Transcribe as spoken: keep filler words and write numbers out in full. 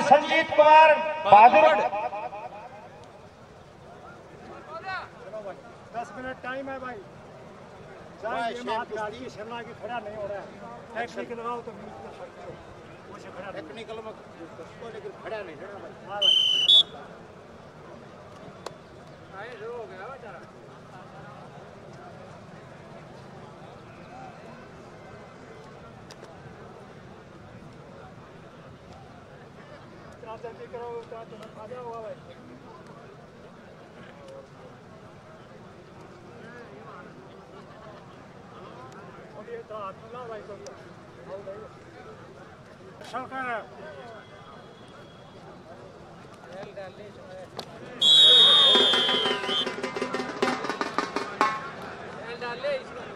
संजीत कुमार बहादुर। दस minute time है भाई। गाड़ी शिमला की खड़ा नहीं हो रहा है। टेक्निकल लगाओ तो खड़ा टेक्निकल में लेकिन खड़ा नहीं खड़ा भाई। हाँ भाई आए हो गया बेचारा। जल्दी करो तो आ जाओ भाई। तो हाथ में लाओ भाई तो सरकार डाल ले इसमें